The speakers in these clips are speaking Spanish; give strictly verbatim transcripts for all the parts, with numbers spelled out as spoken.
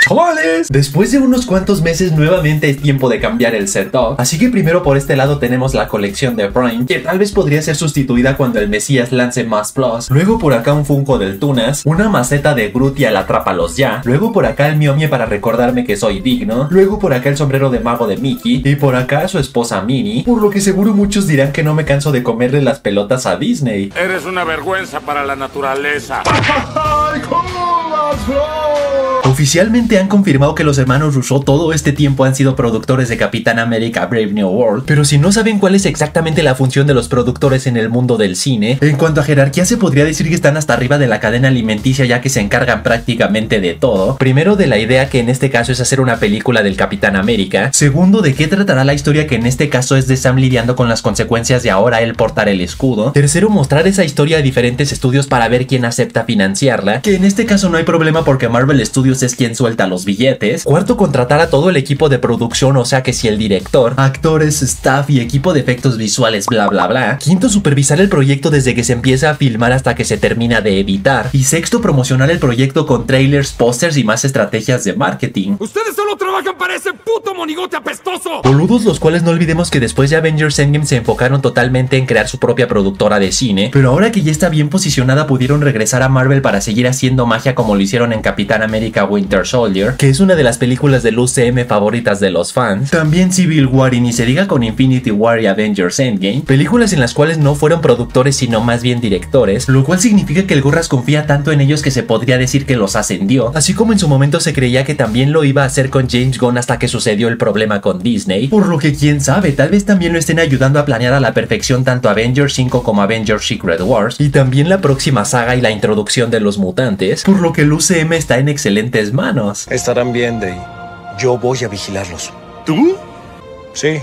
¡Chavales! Después de unos cuantos meses nuevamente es tiempo de cambiar el setup, así que primero por este lado tenemos la colección de Prime, que tal vez podría ser sustituida cuando el Mesías lance más Plus. Luego por acá un Funko del Tunas, una maceta de Groot y el Atrápalos Ya. Luego por acá el Mio Mie para recordarme que soy digno. Luego por acá el sombrero de mago de Mickey. Y por acá su esposa Minnie. Por lo que seguro muchos dirán que no me canso de comerle las pelotas a Disney. Eres una vergüenza para la naturaleza. Oficialmente han confirmado que los hermanos Russo todo este tiempo han sido productores de Capitán América Brave New World, pero si no saben cuál es exactamente la función de los productores en el mundo del cine, en cuanto a jerarquía se podría decir que están hasta arriba de la cadena alimenticia, ya que se encargan prácticamente de todo. Primero, de la idea, que en este caso es hacer una película del Capitán América. Segundo, de qué tratará la historia, que en este caso es de Sam lidiando con las consecuencias de ahora él portar el escudo. Tercero, mostrar esa historia a diferentes estudios para ver quién acepta financiarla, que en este caso no hay problema porque Marvel Studios es quien suelta los billetes. Cuarto, contratar a todo el equipo de producción, o sea que si el director, actores, staff y equipo de efectos visuales, bla bla bla. Quinto, supervisar el proyecto desde que se empieza a filmar hasta que se termina de editar. Y sexto, promocionar el proyecto con trailers, pósters y más estrategias de marketing. ¡Ustedes solo trabajan para ese puto monigote apestoso! Boludos los cuales no olvidemos que después de Avengers Endgame se enfocaron totalmente en crear su propia productora de cine, pero ahora que ya está bien posicionada pudieron regresar a Marvel para seguir haciendo magia como lo hicieron en Capitán América Winter Soldier, que es una de las películas del U C M favoritas de los fans. También Civil War y ni se diga con Infinity War y Avengers Endgame, películas en las cuales no fueron productores sino más bien directores, lo cual significa que el Gorras confía tanto en ellos que se podría decir que los ascendió, así como en su momento se creía que también lo iba a hacer con James Gunn hasta que sucedió el problema con Disney, por lo que quién sabe, tal vez también lo estén ayudando a planear a la perfección tanto Avengers cinco como Avengers Secret Wars, y también la próxima saga y la introducción de los mutantes, por lo que el U C M está en excelentes manos. Estarán bien, Day. Yo voy a vigilarlos. ¿Tú? Sí.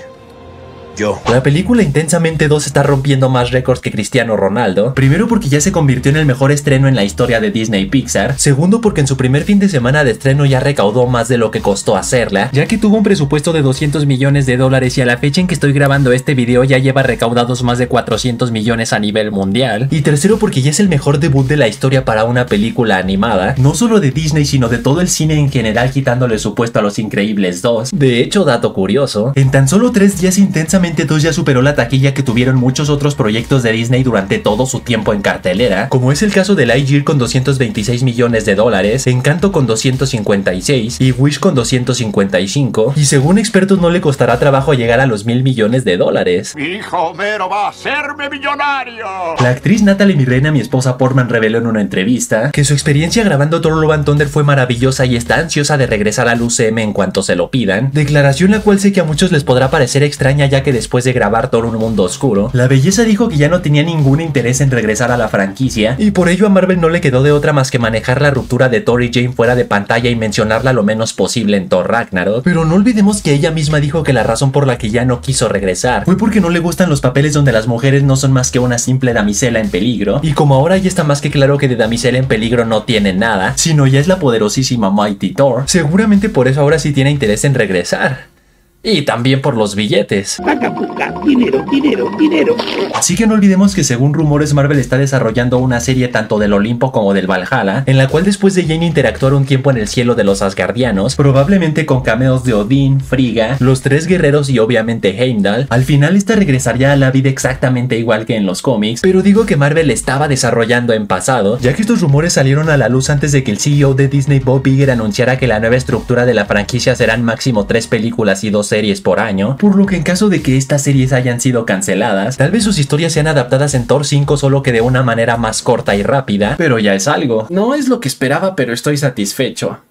Yo. La película Intensamente dos está rompiendo más récords que Cristiano Ronaldo. Primero porque ya se convirtió en el mejor estreno en la historia de Disney Pixar. Segundo porque en su primer fin de semana de estreno ya recaudó más de lo que costó hacerla, ya que tuvo un presupuesto de doscientos millones de dólares y a la fecha en que estoy grabando este video ya lleva recaudados más de cuatrocientos millones a nivel mundial. Y tercero porque ya es el mejor debut de la historia para una película animada, no solo de Disney sino de todo el cine en general, quitándole su puesto a Los Increíbles dos. De hecho, dato curioso, en tan solo tres días Intensamente dos ya superó la taquilla que tuvieron muchos otros proyectos de Disney durante todo su tiempo en cartelera, como es el caso de Lightyear con doscientos veintiséis millones de dólares, Encanto con doscientos cincuenta y seis y Wish con doscientos cincuenta y cinco, y según expertos no le costará trabajo llegar a los mil millones de dólares. Mi hijo Homero va a hacerme millonario. La actriz Natalie Mirena, mi esposa Portman, reveló en una entrevista que su experiencia grabando Thor Love and Thunder fue maravillosa y está ansiosa de regresar al U C M en cuanto se lo pidan, declaración la cual sé que a muchos les podrá parecer extraña, ya que después de grabar Thor Un Mundo Oscuro, la belleza dijo que ya no tenía ningún interés en regresar a la franquicia, y por ello a Marvel no le quedó de otra más que manejar la ruptura de Thor y Jane fuera de pantalla y mencionarla lo menos posible en Thor Ragnarok. Pero no olvidemos que ella misma dijo que la razón por la que ya no quiso regresar fue porque no le gustan los papeles donde las mujeres no son más que una simple damisela en peligro, y como ahora ya está más que claro que de damisela en peligro no tiene nada, sino ya es la poderosísima Mighty Thor, seguramente por eso ahora sí tiene interés en regresar. Y también por los billetes. Dinero, dinero, dinero. Así que no olvidemos que según rumores Marvel está desarrollando una serie tanto del Olimpo como del Valhalla, en la cual después de Jane interactuar un tiempo en el cielo de los Asgardianos, probablemente con cameos de Odín, Frigga, los tres guerreros y obviamente Heimdall, al final esta regresaría a la vida exactamente igual que en los cómics, pero digo que Marvel estaba desarrollando en pasado, ya que estos rumores salieron a la luz antes de que el C E O de Disney, Bob Iger, anunciara que la nueva estructura de la franquicia serán máximo tres películas y dos series por año, por lo que en caso de que estas series hayan sido canceladas, tal vez sus historias sean adaptadas en Thor cinco, solo que de una manera más corta y rápida, pero ya es algo. No es lo que esperaba, pero estoy satisfecho.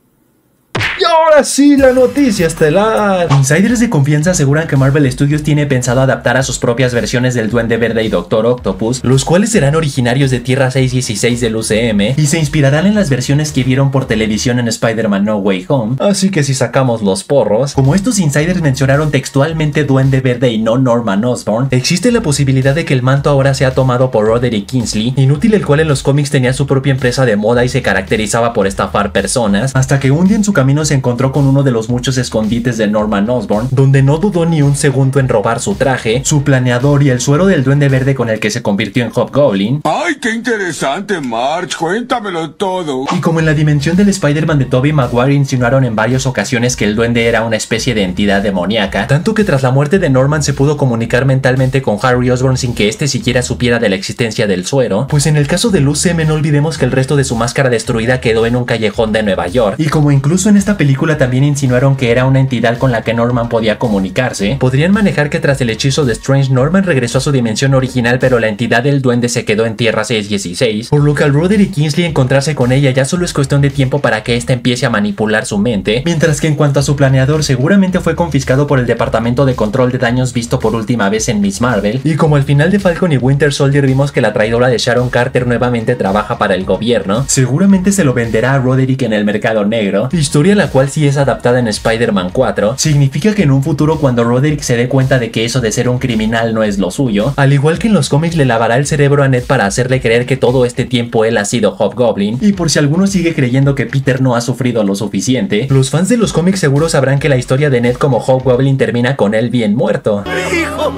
Y ahora sí, la noticia estelar. Insiders de confianza aseguran que Marvel Studios tiene pensado adaptar a sus propias versiones del Duende Verde y Doctor Octopus, los cuales serán originarios de Tierra seiscientos dieciséis del U C M y se inspirarán en las versiones que vieron por televisión en Spider-Man No Way Home. Así que si sacamos los porros, como estos insiders mencionaron textualmente Duende Verde y no Norman Osborn, existe la posibilidad de que el manto ahora sea tomado por Roderick Kingsley, inútil el cual en los cómics tenía su propia empresa de moda y se caracterizaba por estafar personas, hasta que un día en su camino se encontró con uno de los muchos escondites de Norman Osborn, donde no dudó ni un segundo en robar su traje, su planeador y el suero del Duende Verde con el que se convirtió en Hobgoblin. ¡Ay, qué interesante, Marge! Cuéntamelo todo. Y como en la dimensión del Spider-Man de Tobey Maguire insinuaron en varias ocasiones que el duende era una especie de entidad demoníaca, tanto que tras la muerte de Norman se pudo comunicar mentalmente con Harry Osborn sin que éste siquiera supiera de la existencia del suero, pues en el caso del U C M no olvidemos que el resto de su máscara destruida quedó en un callejón de Nueva York, y como incluso en esta película también insinuaron que era una entidad con la que Norman podía comunicarse, podrían manejar que tras el hechizo de Strange, Norman regresó a su dimensión original, pero la entidad del duende se quedó en Tierra seiscientos dieciséis, por lo que al Roderick Kingsley encontrarse con ella ya solo es cuestión de tiempo para que ésta empiece a manipular su mente, mientras que en cuanto a su planeador seguramente fue confiscado por el Departamento de Control de Daños visto por última vez en Miss Marvel, y como al final de Falcon y Winter Soldier vimos que la traidora de Sharon Carter nuevamente trabaja para el gobierno, seguramente se lo venderá a Roderick en el mercado negro, historia la cual si es adaptada en Spider-Man cuatro, significa que en un futuro cuando Roderick se dé cuenta de que eso de ser un criminal no es lo suyo, al igual que en los cómics le lavará el cerebro a Ned para hacerle creer que todo este tiempo él ha sido Hobgoblin, y por si alguno sigue creyendo que Peter no ha sufrido lo suficiente, los fans de los cómics seguro sabrán que la historia de Ned como Hobgoblin termina con él bien muerto. ¡Hijo!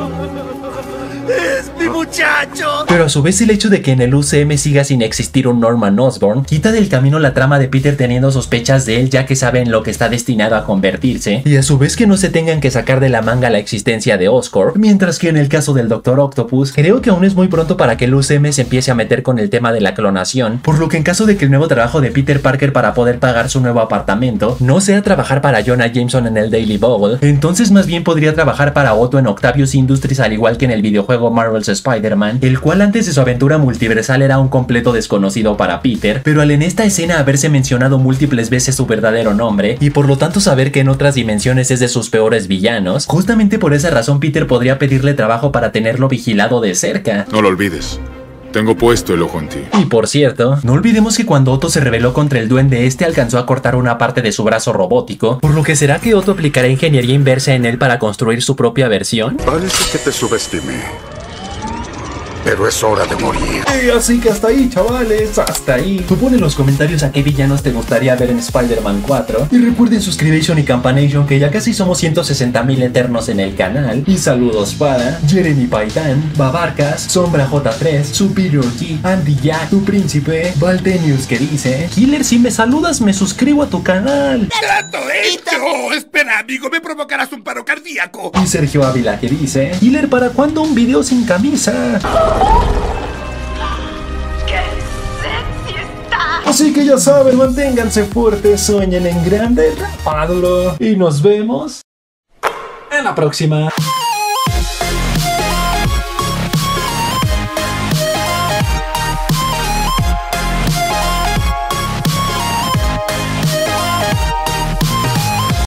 ¡Es mi muchacho! Pero a su vez el hecho de que en el U C M siga sin existir un Norman Osborn quita del camino la trama de Peter teniendo sospechas de él, ya que sabe en lo que está destinado a convertirse, y a su vez que no se tengan que sacar de la manga la existencia de Oscorp, mientras que en el caso del Doctor Octopus creo que aún es muy pronto para que el U C M se empiece a meter con el tema de la clonación, por lo que en caso de que el nuevo trabajo de Peter Parker para poder pagar su nuevo apartamento no sea trabajar para Jonah Jameson en el Daily Bugle, entonces más bien podría trabajar para Otto en Octavius Industries, al igual que en el videojuego Marvel's Spider-Man, el cual antes de su aventura multiversal era un completo desconocido para Peter, pero al en esta escena haberse mencionado múltiples veces su verdadero nombre, y por lo tanto saber que en otras dimensiones es de sus peores villanos, justamente por esa razón Peter podría pedirle trabajo para tenerlo vigilado de cerca. No lo olvides. Tengo puesto el ojo en ti. Y por cierto, no olvidemos que cuando Otto se rebeló contra el duende, este alcanzó a cortar una parte de su brazo robótico, por lo que será que Otto aplicará ingeniería inversa en él para construir su propia versión. Parece que te subestimé. Pero es hora de morir. Y así que hasta ahí, chavales, hasta ahí. Tú pon en los comentarios a qué villanos te gustaría ver en Spider-Man cuatro. Y recuerden suscribirse y campanation, que ya casi somos ciento sesenta mil eternos en el canal. Y saludos para Jeremy Paitan, Babarcas, Sombra J tres, Superior G, Andy Jack, Tu Príncipe, Valdenius que dice: Killer, si me saludas me suscribo a tu canal. ¡Trato hecho! Espera, amigo, me provocarás un paro cardíaco. Y Sergio Ávila que dice: Killer, ¿para cuándo un video sin camisa? ¡Qué sexy está! Así que ya saben, manténganse fuertes, sueñen en grande, rapa duro. Y nos vemos en la próxima.